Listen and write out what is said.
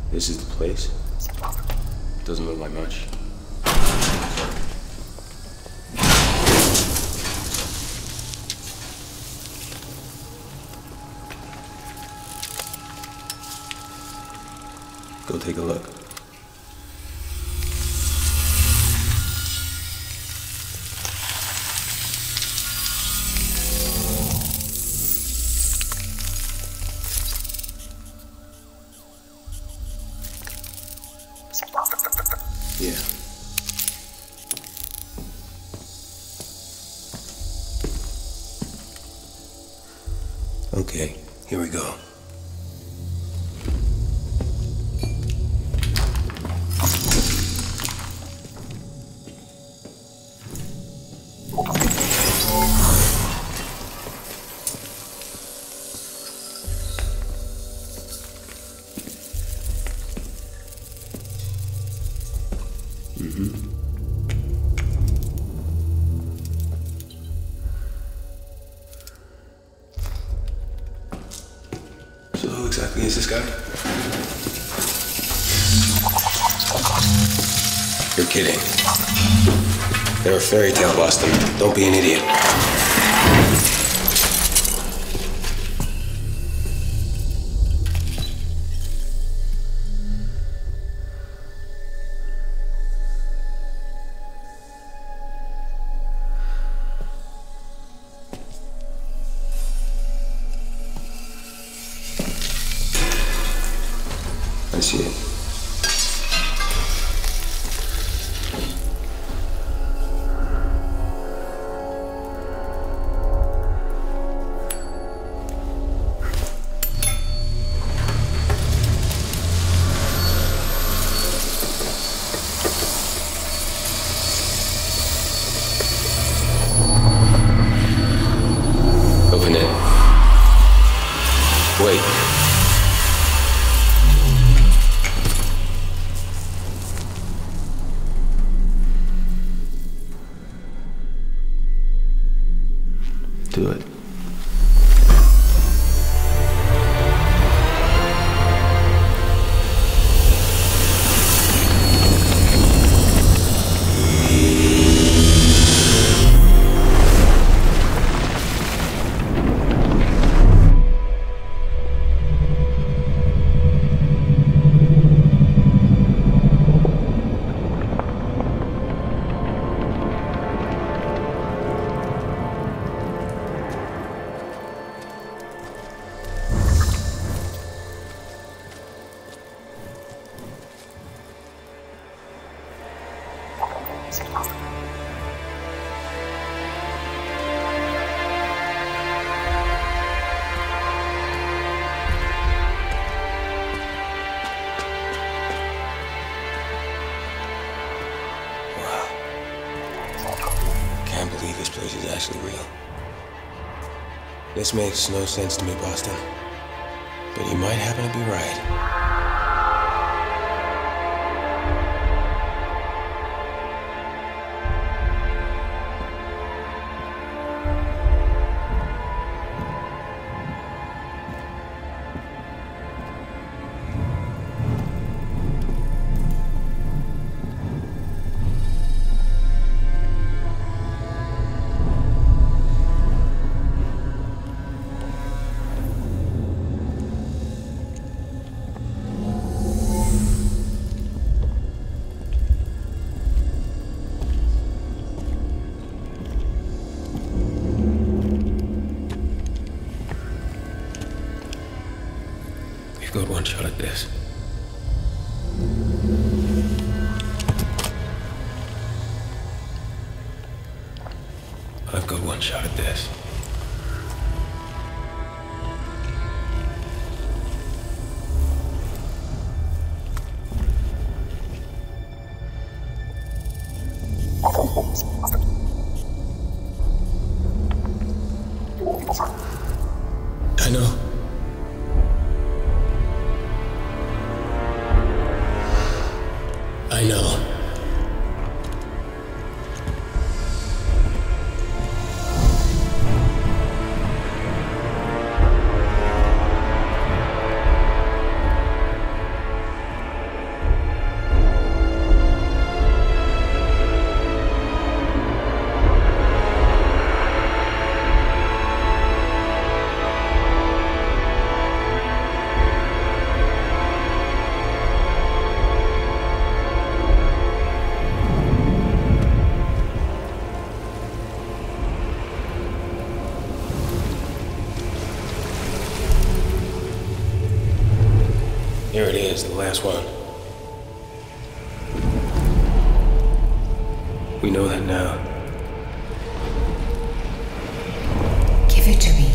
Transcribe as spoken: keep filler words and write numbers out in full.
This is the place? Doesn't look like much. Go take a look. Yeah. Okay, here we go. Mm-hmm. So who exactly is this guy? You're kidding. They're a fairy tale, Boston. Don't be an idiot. I see it. Open it. Wait. Do it. Can't believe this place is actually real. This makes no sense to me, Boston. But you might happen to be right. We've got one shot at this. I've got one shot at this. I know. I know. There it is, the last one. We know that now. Give it to me.